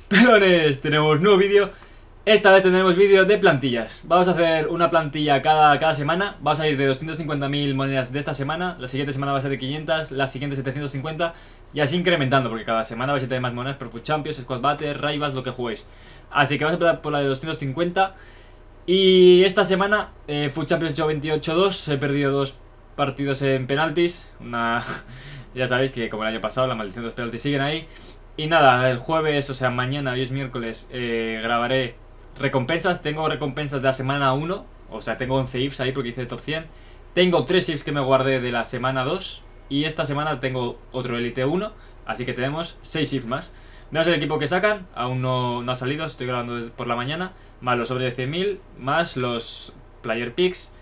Pelones, tenemos nuevo vídeo. Esta vez tendremos vídeo de plantillas. Vamos a hacer una plantilla cada semana. Vamos a ir de 250.000 monedas de esta semana. La siguiente semana va a ser de 500, la siguiente 750. Y así incrementando, porque cada semana vais a tener más monedas por Food Champions, Squad Battle, Rivals, lo que juguéis. Así que vamos a empezar por la de 250. Y esta semana, Food Champions yo 28-2. He perdido 2 partidos en penaltis. Ya sabéis que como el año pasado, la maldición de los penaltis siguen ahí. Y nada, el jueves, o sea mañana, hoy es miércoles, grabaré recompensas. Tengo recompensas de la semana 1. O sea, tengo 11 ifs ahí porque hice el top 100. Tengo 3 ifs que me guardé de la semana 2. Y esta semana tengo otro Elite 1. Así que tenemos 6 ifs más. Veamos el equipo que sacan. Aún no ha salido, estoy grabando por la mañana. Más los sobres de 100.000. Más los Player Picks.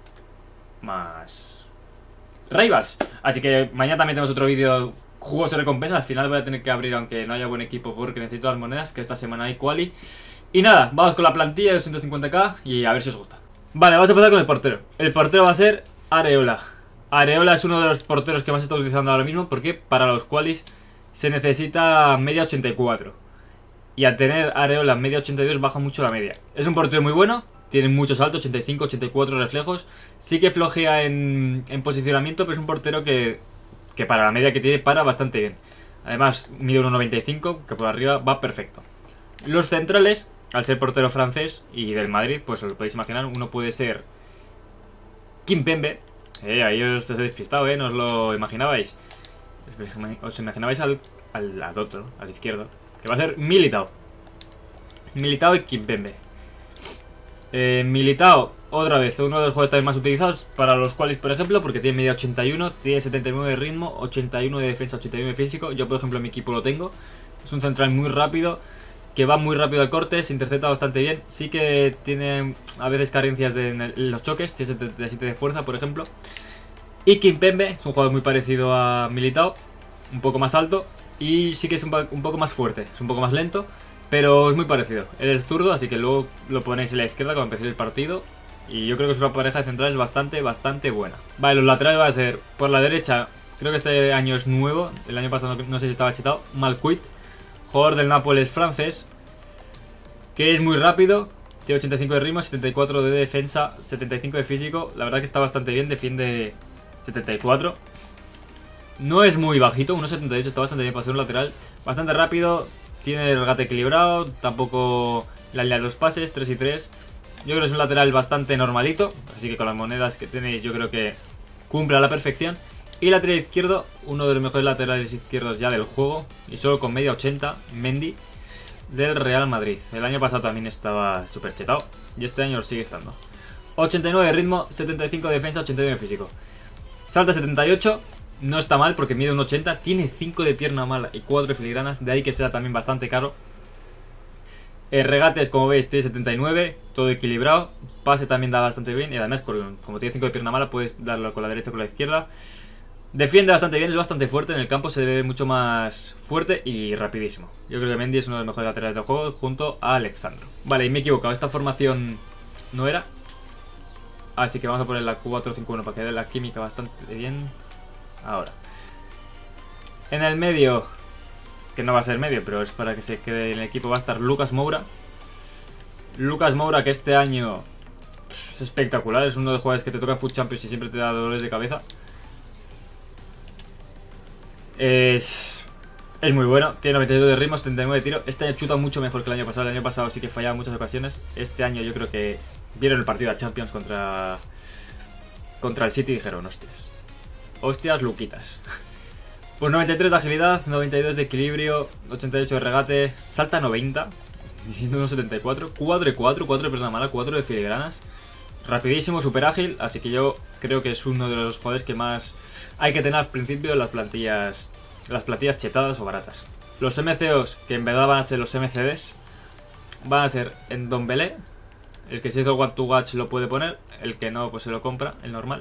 Más Rivals. Así que mañana también tenemos otro vídeo. Juegos de recompensa, al final voy a tener que abrir aunque no haya buen equipo porque necesito las monedas, que esta semana hay quali. Y nada, vamos con la plantilla de 250k y a ver si os gusta. Vale, vamos a empezar con el portero. El portero va a ser Areola. Areola es uno de los porteros que más se está utilizando ahora mismo porque para los qualis se necesita media 84. Y al tener Areola media 82 baja mucho la media. Es un portero muy bueno, tiene mucho salto, 85, 84 reflejos. Sí que flojea en posicionamiento, pero es un portero que para la media que tiene para bastante bien. Además mide 1,95, que por arriba va perfecto. Los centrales, al ser portero francés y del Madrid, pues os lo podéis imaginar. Uno puede ser Kimpembe. Ahí os he despistado, no os lo imaginabais. Os imaginabais al otro, al izquierdo, que va a ser Militao. Militao y Kimpembe. Militao, otra vez, uno de los jugadores más utilizados para los cuales, por ejemplo, porque tiene media 81, tiene 79 de ritmo, 81 de defensa, 81 de físico. Yo, por ejemplo, en mi equipo lo tengo. Es un central muy rápido, que va muy rápido al corte, se intercepta bastante bien. Sí que tiene a veces carencias en los choques, tiene 77 de fuerza, por ejemplo. Y Kimpembe es un jugador muy parecido a Militao, un poco más alto, y sí que es un poco más fuerte, es un poco más lento. Pero es muy parecido. Él es zurdo, así que luego lo ponéis en la izquierda cuando empecéis el partido. Y yo creo que es una pareja de centrales bastante buena. Vale, los laterales van a ser por la derecha. Creo que este año es nuevo. El año pasado no sé si estaba chetado. Malcuit, jugador del Nápoles francés, que es muy rápido. Tiene 85 de ritmo, 74 de defensa, 75 de físico. La verdad que está bastante bien, defiende 74. No es muy bajito, 1,78, está bastante bien para ser un lateral. Bastante rápido. Tiene el regate equilibrado, tampoco la línea de los pases, 3 y 3. Yo creo que es un lateral bastante normalito, así que con las monedas que tenéis yo creo que cumple a la perfección. Y lateral izquierdo, uno de los mejores laterales izquierdos ya del juego, y solo con media 80, Mendy, del Real Madrid. El año pasado también estaba súper chetado, y este año lo sigue estando. 89 de ritmo, 75 de defensa, 81 de físico. Salta 78. No está mal porque mide 1,80, tiene 5 de pierna mala y 4 de filigranas, de ahí que sea también bastante caro. El regates, como veis, tiene 79, todo equilibrado. Pase también da bastante bien y además como tiene 5 de pierna mala puedes darlo con la derecha o con la izquierda. Defiende bastante bien, es bastante fuerte, en el campo se ve mucho más fuerte y rapidísimo. Yo creo que Mendy es uno de los mejores laterales del juego junto a Alexandro. Vale, y me he equivocado, esta formación no era. Así que vamos a poner la 4-5-1 para que dé la química bastante bien. Ahora, en el medio, que no va a ser medio, pero es para que se quede en el equipo, va a estar Lucas Moura. Lucas Moura, que este año es espectacular, es uno de los jugadores que te toca en Food Champions y siempre te da dolores de cabeza. Es muy bueno, tiene 92 de ritmo, 79 de tiro. Este año chuta mucho mejor que el año pasado. El año pasado sí que fallaba en muchas ocasiones. Este año yo creo que vieron el partido de Champions contra el City y dijeron, hostias, Luquitas. Pues 93 de agilidad, 92 de equilibrio, 88 de regate, salta 90, diciendo unos 74, 4 de 4, 4 de pierna mala, 4 de filigranas. Rapidísimo, súper ágil, así que yo creo que es uno de los jugadores que más hay que tener al principio en las plantillas chetadas o baratas. Los MCOs, que en verdad van a ser los MCDs, van a ser en Ndombele. El que se hizo el One to Watch lo puede poner, el que no pues se lo compra, el normal.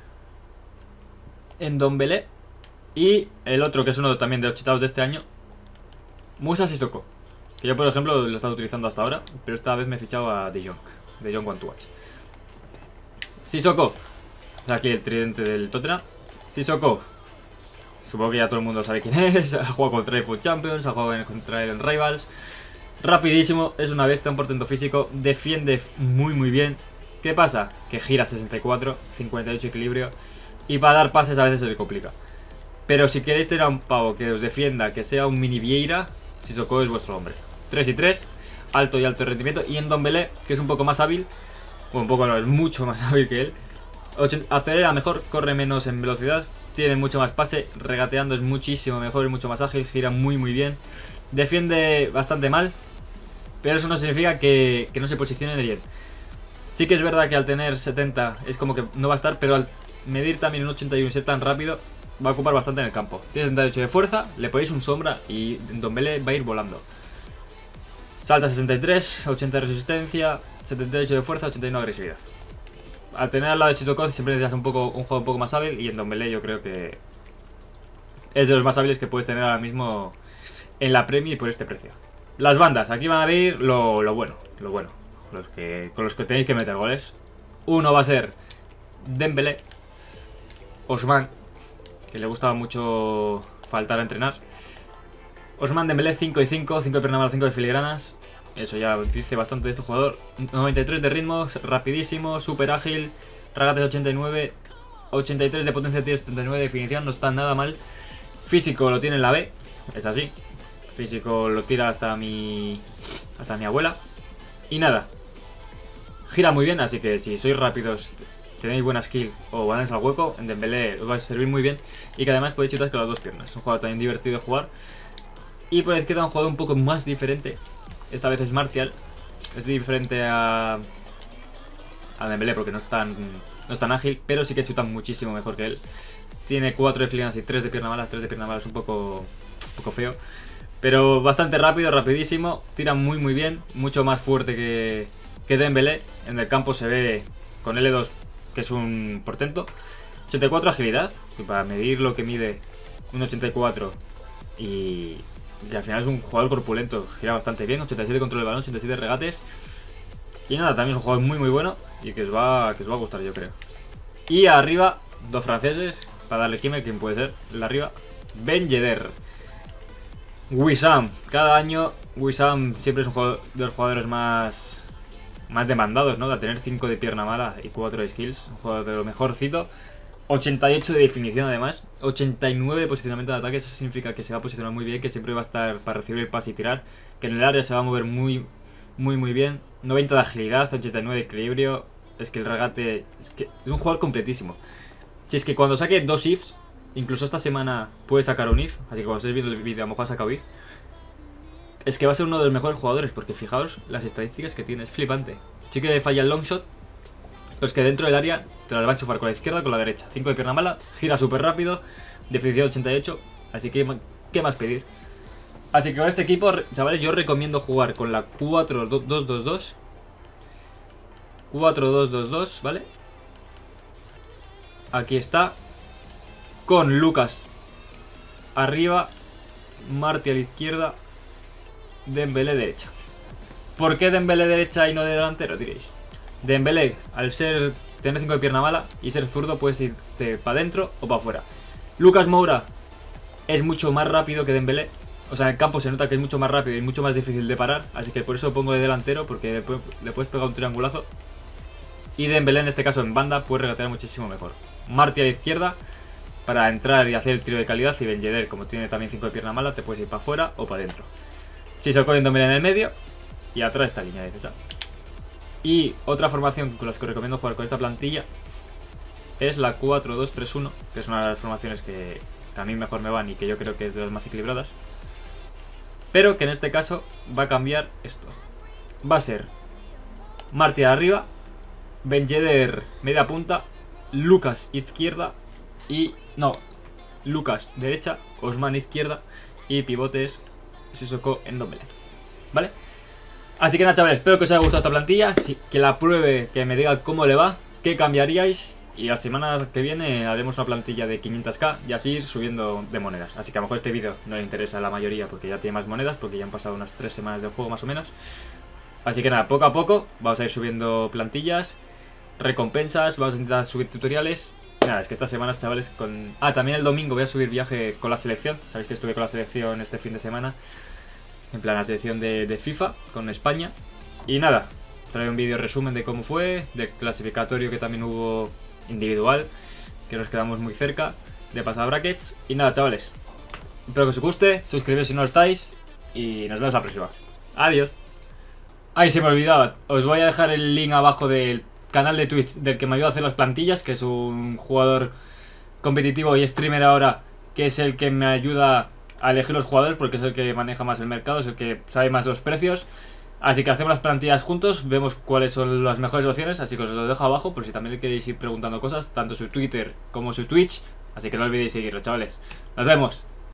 En Ndombele. Y el otro, que es uno también de los chetados de este año, Musa Sissoko, que yo por ejemplo lo he estado utilizando hasta ahora, pero esta vez me he fichado a De Jong One to Watch. Sissoko, aquí el tridente del Tottenham. Sissoko, supongo que ya todo el mundo sabe quién es. Ha jugado contra el Food Champions, ha jugado contra él en Rivals. Rapidísimo, es una bestia, un portento físico, defiende muy bien. ¿Qué pasa? Que gira 64, 58 equilibrio y para dar pases a veces se le complica. Pero si queréis tener a un pavo que os defienda, que sea un mini Vieira, Sissoko es vuestro hombre. 3 y 3, alto y alto rendimiento. Y en Ndombele, que es un poco más hábil, o un poco no, es mucho más hábil que él. Acelera mejor, corre menos en velocidad, tiene mucho más pase, regateando es muchísimo mejor y mucho más ágil, gira muy bien. Defiende bastante mal, pero eso no significa que no se posicione bien. Sí que es verdad que al tener 70 es como que no va a estar, pero al medir también un 81 y ser tan rápido, va a ocupar bastante en el campo. Tiene 78 de fuerza, le ponéis un sombra y Ndombele va a ir volando. Salta 63, 80 de resistencia, 78 de fuerza, 81 de agresividad. Al tener al lado de Sissoko siempre necesitas un juego un poco más hábil y en Ndombele yo creo que es de los más hábiles que puedes tener ahora mismo en la Premier y por este precio. Las bandas, aquí van a ver lo bueno. Con los que tenéis que meter goles. Uno va a ser Dembélé, Ousmane, que le gustaba mucho faltar a entrenar. Ousmane Dembélé 5 y 5, 5 de pierna mala, 5 de filigranas. Eso ya dice bastante de este jugador. 93 de ritmo, rapidísimo, súper ágil. Regates 89, 83 de potencia, tiene 79 de definición, no está nada mal. Físico lo tiene en la B, es así. Físico lo tira hasta mi abuela. Y nada, gira muy bien, así que si sois rápidos, tenéis buena skill o ganáis al hueco, en Dembélé os va a servir muy bien. Y que además podéis chutar con las dos piernas. Es un jugador también divertido de jugar. Y por la izquierda un jugador un poco más diferente. Esta vez es Martial. Es diferente a Dembélé porque no es tan ágil, pero sí que chuta muchísimo mejor que él. Tiene 4 de filigranas y 3 de pierna malas. 3 de pierna malas es un poco feo. Pero bastante rápido, rapidísimo. Tira muy bien. Mucho más fuerte que Dembélé. En el campo se ve con L2 que es un portento. 84 agilidad. Y para medir lo que mide un 84 y al final es un jugador corpulento. Gira bastante bien. 87 control del balón, 87 regates. Y nada, también es un jugador muy bueno. Y que os va a gustar, yo creo. Y arriba, dos franceses. Para darle quien puede ser. El de arriba, Ben Yedder. Wissam. Cada año Wissam siempre es un jugador de los jugadores más demandados, ¿no? De tener 5 de pierna mala y 4 de skills. Un jugador de lo mejorcito. 88 de definición además. 89 de posicionamiento de ataque. Eso significa que se va a posicionar muy bien. Que siempre va a estar para recibir el pase y tirar. Que en el área se va a mover muy bien. 90 de agilidad, 89 de equilibrio. Es que el regate... es un jugador completísimo. Si es que cuando saque 2 ifs, incluso esta semana puede sacar un if. Así que cuando estéis viendo el vídeo a lo mejor ha sacado if. Es que va a ser uno de los mejores jugadores. Porque fijaos las estadísticas que tiene. Es flipante. Sí que falla el long shot. Pero es que dentro del área te las va a enchufar con la izquierda o con la derecha. 5 de pierna mala. Gira súper rápido. Definición 88. Así que ¿qué más pedir? Así que con este equipo, chavales, yo recomiendo jugar con la 4-2-2-2. 4-2-2-2, ¿vale? Aquí está. Con Lucas arriba, Martial a la izquierda, Dembélé derecha. ¿Por qué Dembélé derecha y no de delantero, diréis? Dembélé, al tener 5 de pierna mala y ser zurdo, puedes irte para adentro o para afuera. Lucas Moura es mucho más rápido que Dembélé. O sea, en el campo se nota que es mucho más rápido y mucho más difícil de parar. Así que por eso lo pongo de delantero, porque le puedes pegar un triangulazo. Y Dembélé, en este caso en banda, puede regatear muchísimo mejor. Martial a la izquierda para entrar y hacer el tiro de calidad. Y Ben Yedder, como tiene también 5 de pierna mala, te puedes ir para afuera o para adentro. Sissoko y Ndombele en el medio. Y atrás esta línea de defensa. Y otra formación con las que os recomiendo jugar con esta plantilla es la 4-2-3-1, que es una de las formaciones que a mí mejor me van y que yo creo que es de las más equilibradas. Pero que en este caso va a cambiar esto. Va a ser Martial arriba, Ben Yedder media punta, Lucas izquierda y... no, Lucas derecha, Ousmane izquierda y pivotes Sissoko en Ndombele, ¿vale? Así que nada, chavales, espero que os haya gustado esta plantilla, que la pruebe, que me diga cómo le va, qué cambiaríais. Y la semana que viene haremos una plantilla de 500k y así ir subiendo de monedas. Así que a lo mejor este vídeo no le interesa a la mayoría porque ya tiene más monedas, porque ya han pasado unas 3 semanas de juego más o menos. Así que nada, poco a poco vamos a ir subiendo plantillas, recompensas, vamos a intentar subir tutoriales. Nada, es que estas semanas, chavales, también el domingo voy a subir viaje con la selección. Sabéis que estuve con la selección este fin de semana. en plan la selección de FIFA con España. Y nada, traigo un vídeo resumen de cómo fue, de clasificatorio que también hubo individual, que nos quedamos muy cerca de pasar a brackets. Y nada, chavales, espero que os guste, suscribiros si no lo estáis y nos vemos la próxima. Adiós. Ay, se me olvidaba, os voy a dejar el link abajo del canal de Twitch del que me ayuda a hacer las plantillas, que es un jugador competitivo y streamer ahora, que es el que me ayuda a elegir los jugadores porque es el que maneja más el mercado, es el que sabe más los precios. Así que hacemos las plantillas juntos, vemos cuáles son las mejores opciones, así que os lo dejo abajo por si también le queréis ir preguntando cosas, tanto su Twitter como su Twitch. Así que no olvidéis seguirlo, chavales. Nos vemos.